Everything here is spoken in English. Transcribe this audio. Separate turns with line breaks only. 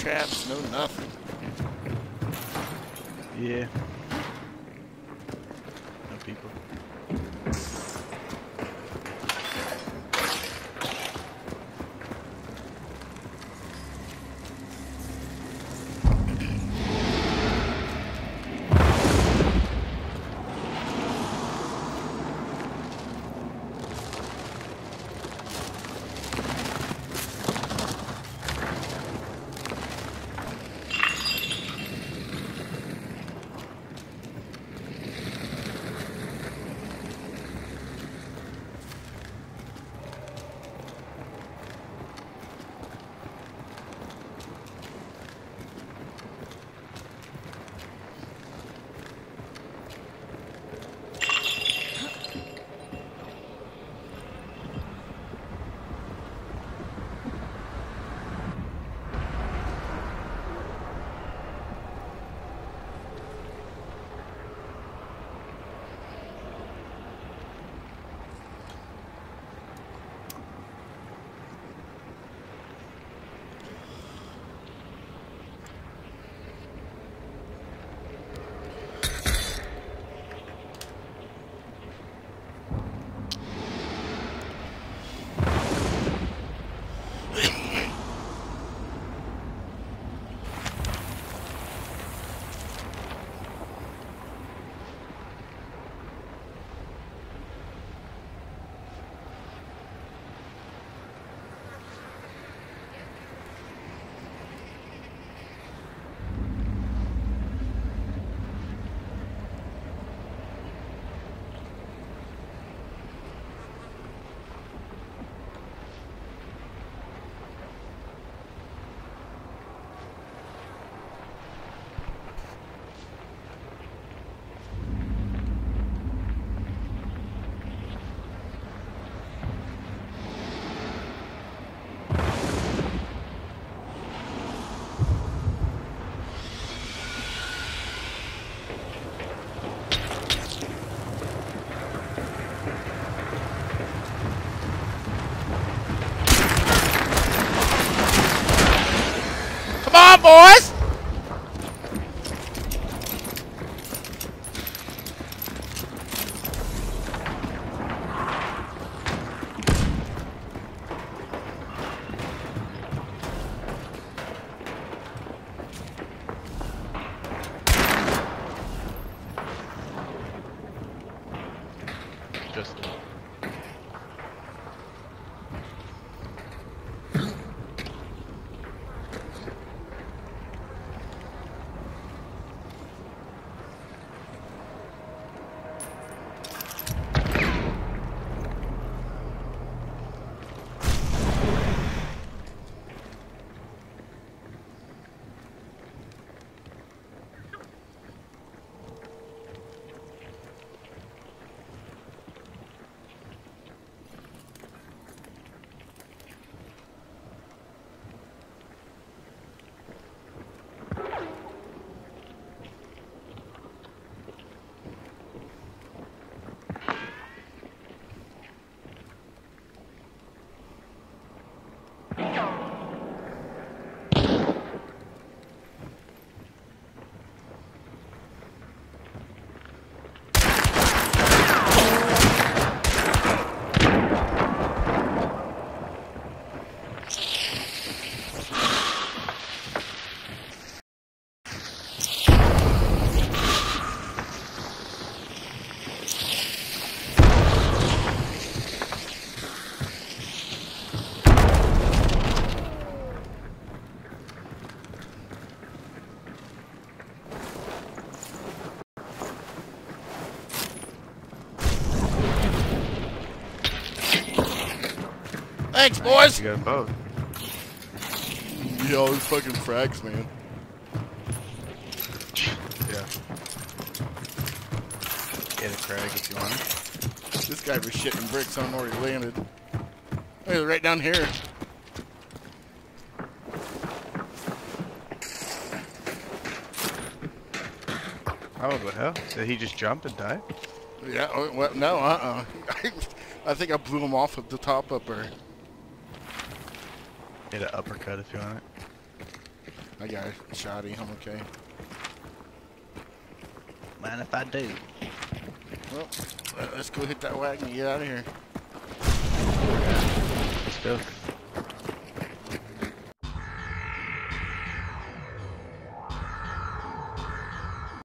traps, no nothing.
Yeah. No people.
Come on, boys!
Just
Thanks, boys!
you got both.
Yo, these fucking frags, man.
Yeah. Get a crag if you want.
This guy was shitting bricks. I don't know where he landed. Oh, he's right down here.
Oh, the hell? Did he just jump and die?
Yeah, oh, well, no, I think I blew him off of the top upper.
Get an uppercut if you want it.
I got a shoddy. I'm okay.
Mind if I do?
Well, let's go hit that wagon and get out of here.
Let's go.